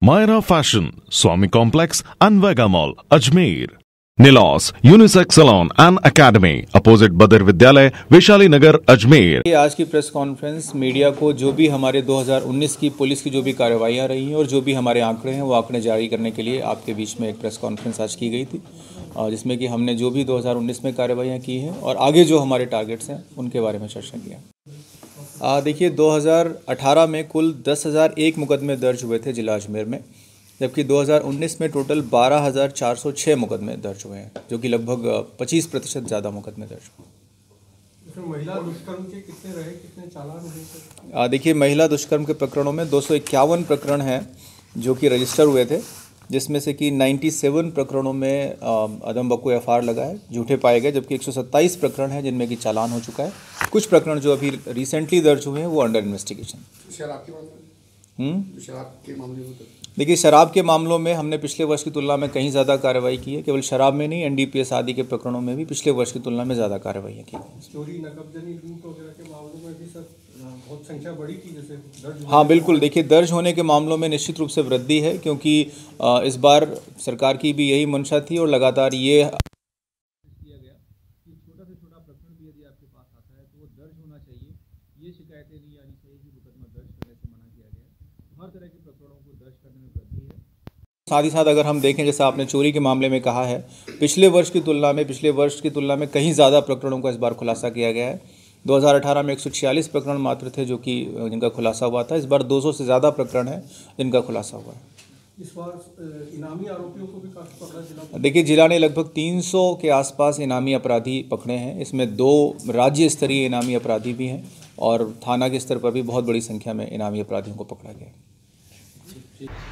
Myra Fashion, Swami Complex and Vega Mall, Ajmer. Nilos, Unisex Salon and Academy, opposite Badr Vidyalay, Vaishali Nagar, Ajmer. आज की press conference media को जो भी हमारे 2019 की police की जो भी कार्रवाइयाँ रही हैं और जो भी हमारे आंकड़े हैं वो आंकड़े जारी करने के लिए आपके बीच में एक प्रेस कॉन्फ्रेंस आज की गई थी, जिसमें कि हमने जो भी 2019 में कार्रवाइयाँ की हैं और आगे जो हमारे टारगेट्स हैं उनके बारे में चर्चा किया। देखिए 2018 में कुल 10,001 मुकदमे दर्ज हुए थे जिला अजमेर में, जबकि 2019 में टोटल 12,406 मुकदमे दर्ज हुए हैं, जो कि लगभग 25% ज़्यादा मुकदमे दर्ज हुए। महिला दुष्कर्म के कितने रहे, कितने चालान हुए? देखिए महिला दुष्कर्म के प्रकरणों में 251 प्रकरण हैं जो कि रजिस्टर हुए थे, जिसमें से कि 97 प्रकरणों में अदम बको एफआईआर लगा है, झूठे पाए गए, जबकि 127 प्रकरण हैं जिनमें कि चालान हो चुका है। कुछ प्रकरण जो अभी रिसेंटली दर्ज हुए हैं वो अंडर इन्वेस्टिगेशन। शराब के मामले में देखिए शराब के मामलों में हमने पिछले वर्ष की तुलना में कहीं ज़्यादा कार्रवाई की है। केवल शराब में नहीं, एनडीपीएस आदि के प्रकरणों में भी पिछले वर्ष की तुलना में ज़्यादा कार्रवाइयाँ की गई। चोरी, नकबजनी, लूट वगैरह के मामलों में भी सर बहुत संख्या बढ़ी थी जैसे दर्ज। हाँ बिल्कुल, देखिए दर्ज होने के मामलों में निश्चित रूप से वृद्धि है, क्योंकि इस बार सरकार की भी यही मंशा थी और लगातार ये किया गया कि छोटा से छोटा प्रकरण भी यदि आपके पास आता है तो वो दर्ज होना चाहिए। ये शिकायतें नहीं आनी चाहिए कि मुकदमा दर्ज करने से मना किया गया है। हर तरह के प्रकरणों को दर्ज करने में वृद्धि है। साथ ही साथ अगर हम देखें, जैसा आपने चोरी के मामले में कहा है, पिछले वर्ष की तुलना में कहीं ज़्यादा प्रकरणों का इस बार खुलासा किया गया है। 2018 में 146 प्रकरण मात्र थे जो कि जिनका खुलासा हुआ था। इस बार 200 से ज़्यादा प्रकरण हैं जिनका खुलासा हुआ है। इस बार इनामी आरोपियों को भी काफी पकड़ा जिला। देखिए जिला ने लगभग 300 के आसपास इनामी अपराधी पकड़े हैं। इसमें 2 राज्य स्तरीय इनामी अपराधी भी हैं और थाना के स्तर पर भी बहुत बड़ी संख्या में इनामी अपराधियों को पकड़ा गया है।